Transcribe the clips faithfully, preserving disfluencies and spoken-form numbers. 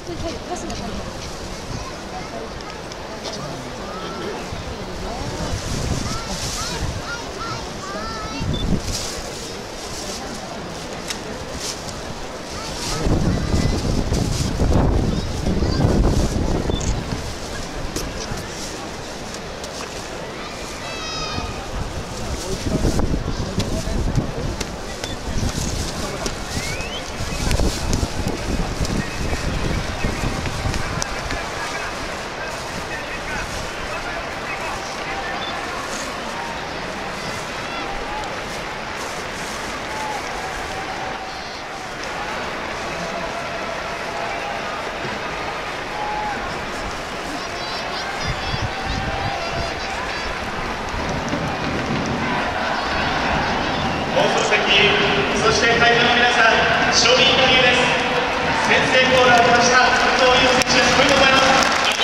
最後パスの最後。 そして会場の皆さん、勝利インタビューです。先制ゴールを挙げました伊藤優選手です。おめでとうございます。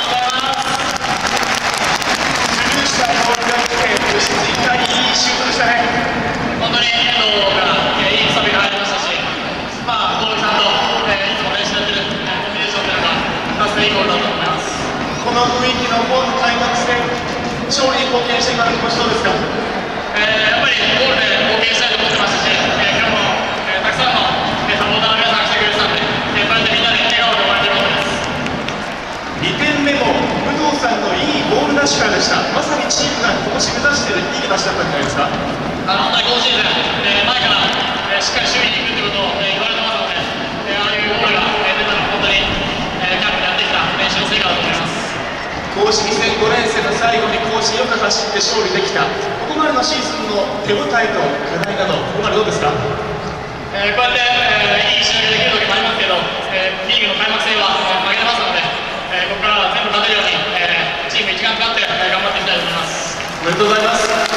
スルーしたボールが来て、そしてツイッターにいいシュートでしたね。 本当に遠藤がいいサビが入りましたし、まあ、大木さんと、えー、いつも練習やってる、えー、コンビネーションというのが、達成いいゴールだと思います。 この雰囲気の今開幕戦、勝利に貢献して今の気持ちどうですか？ えー、やっぱりゴールで貢献したいと思ってましたし、えー、今日も、えー、たくさんの、えー、サポーターの皆さんが来てくれてたんで、えー、こうやってみんなで笑顔で終われてよかったです。 にてんめも武藤さんのいいゴールラッシュからでした。まさにチームが今年目指しているいい形だったんじゃないですか？ あの本当に今シーズン、えー、前から、えー、しっかり守備に行くってことを、えー、言われてますので、えー、ああいうゴールが、えー、出たのは本当に、えー、キャンプでやってきた練習の成果だと思います。 公式戦ごねん生の最後に公式よく走って勝利できた。ここまでのシーズンの手応えと課題など、ここまでどうですか？ えー、こうやって、えー、いい試合ができる時もありますけど、えー、リーグの開幕戦は、えー、負けてますので、えー、ここからは全部勝てるように、えー、チーム一丸となって、えー、頑張っていきたいと思います。 おめでとうございます。